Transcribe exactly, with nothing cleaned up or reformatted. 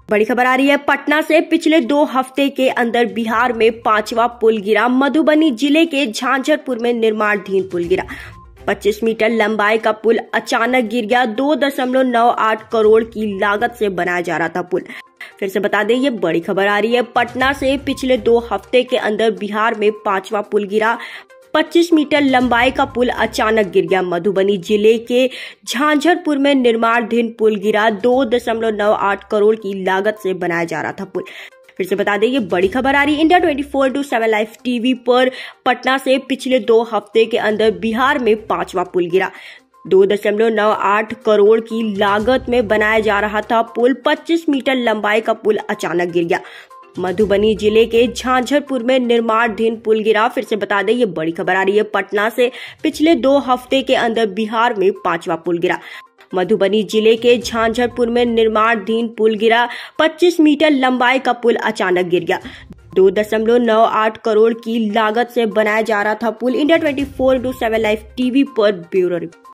बड़ी खबर आ रही है पटना से। पिछले दो हफ्ते के अंदर बिहार में पांचवा पुल गिरा। मधुबनी जिले के झांझरपुर में निर्माणाधीन पुल गिरा। पच्चीस मीटर लंबाई का पुल अचानक गिर गया। दो दशमलव नौ आठ करोड़ की लागत से बनाया जा रहा था पुल। फिर से बता दें, ये बड़ी खबर आ रही है पटना से। पिछले दो हफ्ते के अंदर बिहार में पांचवा पुल गिरा। पच्चीस मीटर लंबाई का पुल अचानक गिर गया। मधुबनी जिले के झांझरपुर में निर्माणाधीन पुल गिरा। दो दशमलव नौ आठ करोड़ की लागत से बनाया जा रहा था पुल। फिर से बता दें, ये बड़ी खबर आ रही है India twenty four into seven live TV पर। पटना से पिछले दो हफ्ते के अंदर बिहार में पांचवा पुल गिरा। दो दशमलव नौ आठ करोड़ की लागत में बनाया जा रहा था पुल। पच्चीस मीटर लंबाई का पुल अचानक गिर गया। मधुबनी जिले के झांझरपुर में निर्माणाधीन पुल गिरा। फिर से बता दें, ये बड़ी खबर आ रही है पटना से। पिछले दो हफ्ते के अंदर बिहार में पांचवा पुल गिरा। मधुबनी जिले के झांझरपुर में निर्माणाधीन पुल गिरा। पच्चीस मीटर लंबाई का पुल अचानक गिर गया। दो दशमलव नौ आठ करोड़ की लागत से बनाया जा रहा था पुल। India twenty four into seven live TV पर ब्यूरो रिपोर्ट।